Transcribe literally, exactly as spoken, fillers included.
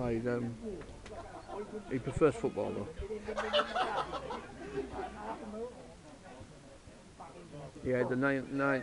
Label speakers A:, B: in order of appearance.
A: No, he, um, he prefers football though. Yeah, the ninth. ninth.